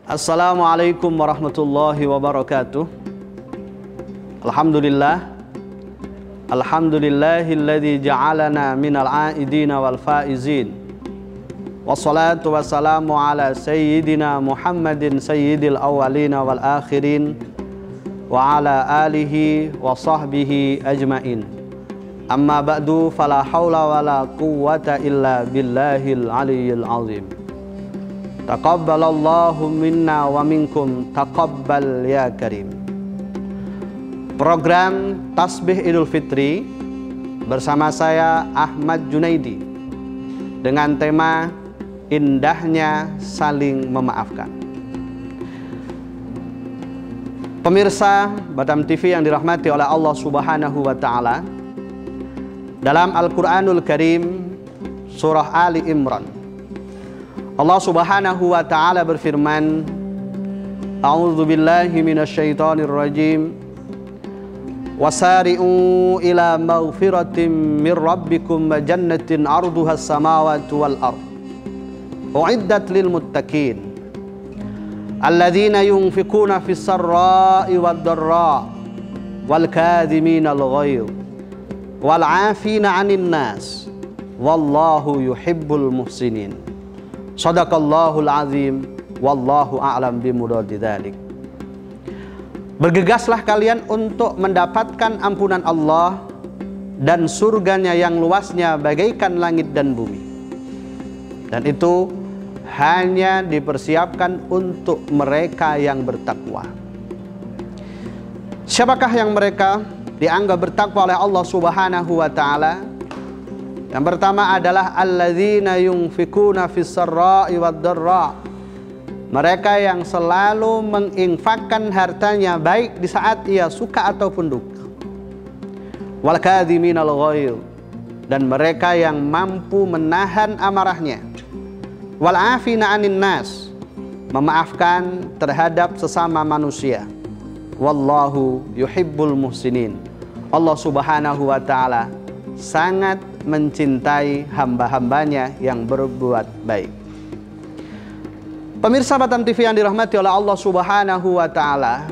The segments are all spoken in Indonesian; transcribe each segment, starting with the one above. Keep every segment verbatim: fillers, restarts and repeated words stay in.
Assalamualaikum warahmatullahi wabarakatuh. Alhamdulillah Alhamdulillahilladzi ja'alana minal aidina wal faizin. Wassalatu wassalamu ala sayyidina Muhammadin sayyidil awwalina wal akhirin wa ala alihi wa sahbihi ajmain. Amma ba'du, fala hawla wala quwwata illa billahil aliyyil azim. Taqabbalallahu minna wa minkum taqabbal ya karim. Program Tasbih Idul Fitri bersama saya Ahmad Junaidi dengan tema Indahnya Saling Memaafkan. Pemirsa Batam T V yang dirahmati oleh Allah Subhanahu wa Ta'ala, dalam Al-Quranul Karim Surah Ali Imran, Allah Subhanahu wa Ta'ala berfirman, A'udzu billahi minasyaitonir rajim. Wasari'u ila maghfiratin min rabbikum wa jannatin 'arduha as-samawati wal ard. U'iddat lil muttaqin. Alladzina yunfiquna fis sarra'i wad dharra wal kadhimina al ghayz wal 'afina 'anil nas wallahu yuhibbul muhsinin. Shadaqallahul azim, wallahu a'lam bimuradi dzalik. Bergegaslah kalian untuk mendapatkan ampunan Allah dan surganya yang luasnya bagaikan langit dan bumi. Dan itu hanya dipersiapkan untuk mereka yang bertakwa. Siapakah yang mereka dianggap bertakwa oleh Allah Subhanahu wa Ta'ala? Yang pertama adalah alladzina yunfikuna fis sarra'i wad dharra. Mereka yang selalu menginfakkan hartanya baik di saat ia suka ataupun duka. Wal kadhiminal ghaiz, dan mereka yang mampu menahan amarahnya. Wal afina 'anin nas, memaafkan terhadap sesama manusia. Wallahu yuhibbul muhsinin. Allah Subhanahu wa Ta'ala sangat mencintai hamba-hambanya yang berbuat baik. Pemirsa Batam T V yang dirahmati oleh Allah Subhanahu wa Ta'ala,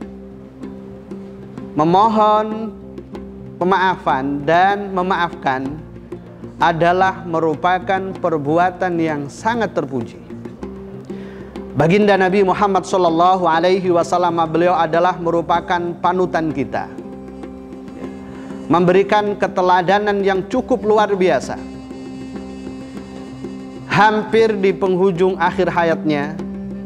memohon pemaafan dan memaafkan adalah merupakan perbuatan yang sangat terpuji. Baginda Nabi Muhammad Shallallahu Alaihi Wasallam, beliau adalah merupakan panutan kita, memberikan keteladanan yang cukup luar biasa. Hampir di penghujung akhir hayatnya,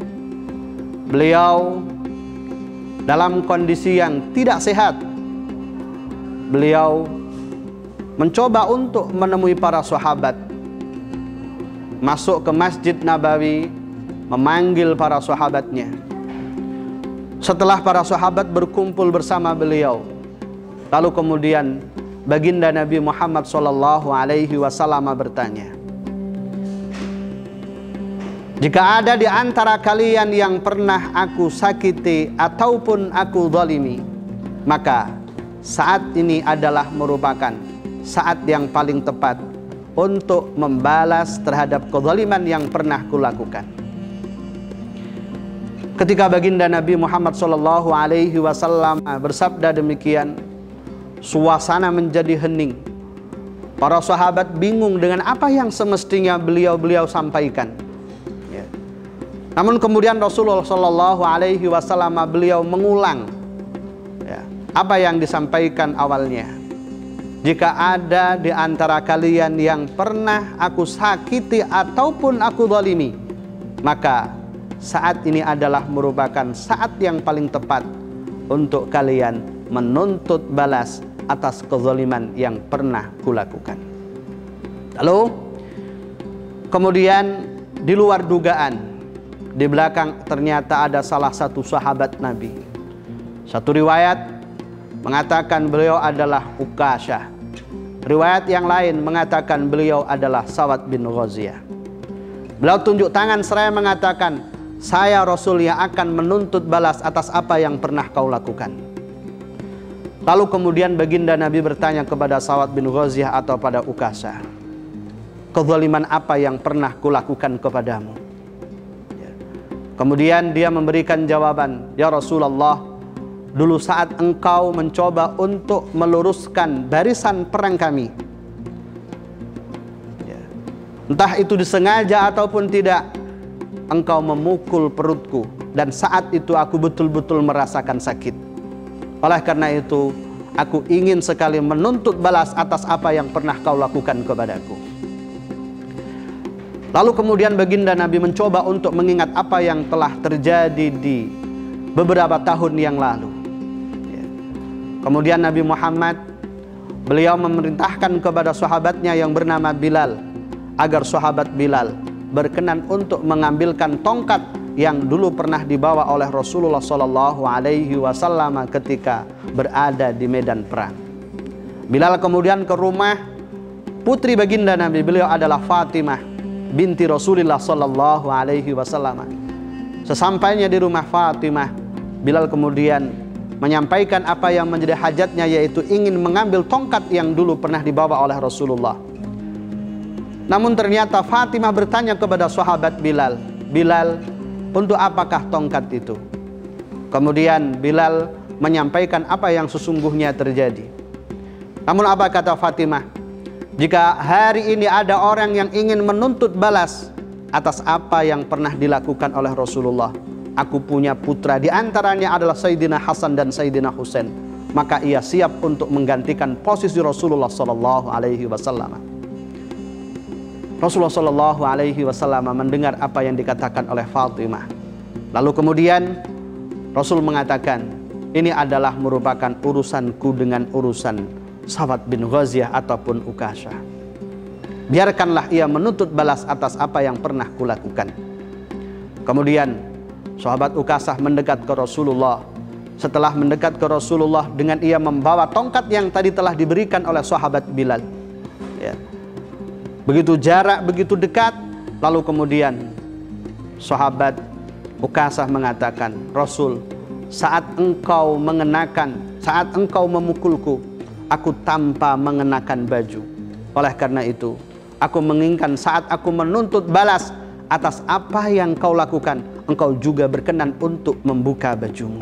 beliau dalam kondisi yang tidak sehat. Beliau mencoba untuk menemui para sahabat, masuk ke Masjid Nabawi, memanggil para sahabatnya. Setelah para sahabat berkumpul bersama beliau, lalu kemudian baginda Nabi Muhammad Shallallahu Alaihi Wasallam bertanya, jika ada di antara kalian yang pernah aku sakiti ataupun aku zalimi, maka saat ini adalah merupakan saat yang paling tepat untuk membalas terhadap kezaliman yang pernah kulakukan. Ketika baginda Nabi Muhammad Shallallahu Alaihi Wasallam bersabda demikian, suasana menjadi hening. Para sahabat bingung dengan apa yang semestinya beliau-beliau sampaikan. Namun kemudian Rasulullah Shallallahu Alaihi Wasallam beliau mengulang ya, apa yang disampaikan awalnya. Jika ada di antara kalian yang pernah aku sakiti ataupun aku zalimi, maka saat ini adalah merupakan saat yang paling tepat untuk kalian menuntut balas atas kezaliman yang pernah kulakukan. Lalu kemudian di luar dugaan, di belakang ternyata ada salah satu sahabat Nabi. Satu riwayat mengatakan beliau adalah Ukasyah. Riwayat yang lain mengatakan beliau adalah Sawad bin Ghaziyah. Beliau tunjuk tangan seraya mengatakan, saya Rasul yang akan menuntut balas atas apa yang pernah kau lakukan. Lalu kemudian baginda Nabi bertanya kepada Sawad bin Ghaziyah atau pada Ukasyah, kezaliman apa yang pernah kulakukan kepadamu? Kemudian dia memberikan jawaban, "Ya Rasulullah, dulu saat engkau mencoba untuk meluruskan barisan perang kami, ya, entah itu disengaja ataupun tidak, engkau memukul perutku, dan saat itu aku betul-betul merasakan sakit. Oleh karena itu, aku ingin sekali menuntut balas atas apa yang pernah kau lakukan kepadaku." Lalu kemudian baginda Nabi mencoba untuk mengingat apa yang telah terjadi di beberapa tahun yang lalu. Kemudian Nabi Muhammad, beliau memerintahkan kepada sahabatnya yang bernama Bilal, agar sahabat Bilal berkenan untuk mengambilkan tongkat yang dulu pernah dibawa oleh Rasulullah Shallallahu Alaihi Wasallam ketika berada di medan perang. Bilal kemudian ke rumah putri baginda Nabi, beliau adalah Fatimah binti Rasulullah Shallallahu Alaihi Wasallam. Sesampainya di rumah Fatimah, Bilal kemudian menyampaikan apa yang menjadi hajatnya, yaitu ingin mengambil tongkat yang dulu pernah dibawa oleh Rasulullah. Namun ternyata Fatimah bertanya kepada sahabat Bilal, "Bilal, untuk apakah tongkat itu?" Kemudian Bilal menyampaikan apa yang sesungguhnya terjadi. Namun apa kata Fatimah? "Jika hari ini ada orang yang ingin menuntut balas atas apa yang pernah dilakukan oleh Rasulullah, aku punya putra, di antaranya adalah Sayyidina Hasan dan Sayyidina Husain, maka ia siap untuk menggantikan posisi Rasulullah Sallallahu Alaihi Wasallam." Rasulullah Sallallahu Alaihi Wasallam mendengar apa yang dikatakan oleh Fatimah. Lalu kemudian Rasul mengatakan, "Ini adalah merupakan urusanku dengan urusan Sa'ad bin Ghaziyah ataupun Ukasyah. Biarkanlah ia menuntut balas atas apa yang pernah kulakukan." Kemudian sahabat Ukasyah mendekat ke Rasulullah. Setelah mendekat ke Rasulullah dengan ia membawa tongkat yang tadi telah diberikan oleh sahabat Bilal, ya. Begitu jarak begitu dekat, lalu kemudian sahabat Ukasyah mengatakan, "Rasul, saat engkau mengenakan, saat engkau memukulku, aku tanpa mengenakan baju. Oleh karena itu, aku menginginkan saat aku menuntut balas atas apa yang kau lakukan, engkau juga berkenan untuk membuka bajumu."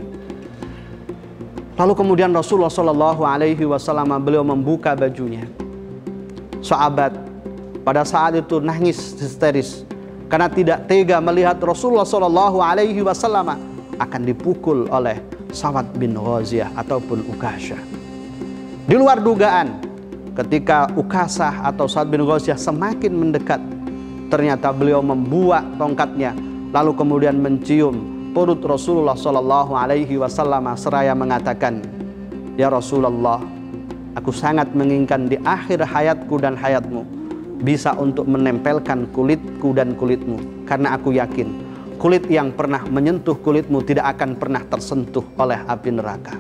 Lalu kemudian Rasulullah Shallallahu Alaihi Wasallam beliau membuka bajunya. Sahabat pada saat itu nangis histeris karena tidak tega melihat Rasulullah Shallallahu Alaihi Wasallam akan dipukul oleh Sa'ad bin Ghaziyah ataupun Ukasyah. Di luar dugaan, ketika Ukasyah atau Sa'ad bin Ghaziyah semakin mendekat, ternyata beliau membuat tongkatnya, lalu kemudian mencium perut Rasulullah Shallallahu Alaihi Wasallam seraya mengatakan, "Ya Rasulullah, aku sangat menginginkan di akhir hayatku dan hayatmu bisa untuk menempelkan kulitku dan kulitmu, karena aku yakin kulit yang pernah menyentuh kulitmu tidak akan pernah tersentuh oleh api neraka."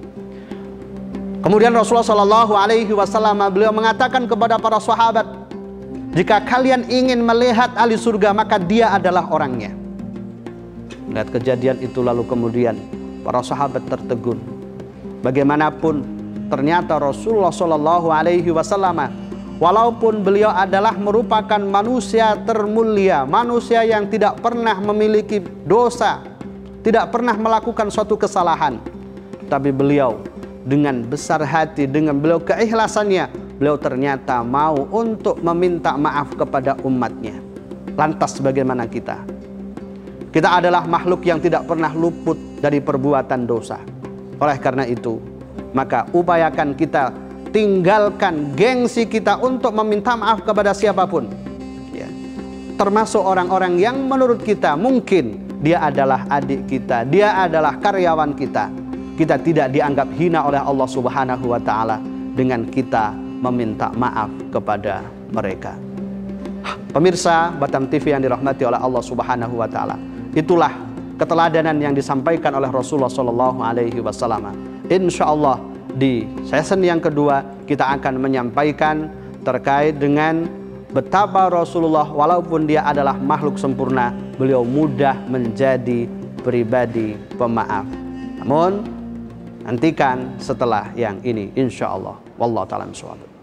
Kemudian Rasulullah Shallallahu Alaihi Wasallam beliau mengatakan kepada para sahabat, "Jika kalian ingin melihat ahli surga, maka dia adalah orangnya." Melihat kejadian itu, lalu kemudian para sahabat tertegun. Bagaimanapun ternyata Rasulullah Shallallahu Alaihi Wasallam, walaupun beliau adalah merupakan manusia termulia, manusia yang tidak pernah memiliki dosa, tidak pernah melakukan suatu kesalahan, tapi beliau dengan besar hati, dengan beliau keikhlasannya, beliau ternyata mau untuk meminta maaf kepada umatnya. Lantas bagaimana kita? Kita adalah makhluk yang tidak pernah luput dari perbuatan dosa. Oleh karena itu, maka upayakan kita tinggalkan gengsi kita untuk meminta maaf kepada siapapun, ya. Termasuk orang-orang yang menurut kita mungkin dia adalah adik kita, dia adalah karyawan kita. Kita tidak dianggap hina oleh Allah Subhanahu wa Ta'ala dengan kita meminta maaf kepada mereka. Pemirsa Batam T V yang dirahmati oleh Allah Subhanahu wa Ta'ala, itulah keteladanan yang disampaikan oleh Rasulullah Shallallahu Alaihi Wasallam. Insya Allah di season yang kedua kita akan menyampaikan terkait dengan betapa Rasulullah walaupun dia adalah makhluk sempurna, beliau mudah menjadi pribadi pemaaf. Namun nantikan setelah yang ini insya Allah. Wallahu ta'ala bishawab.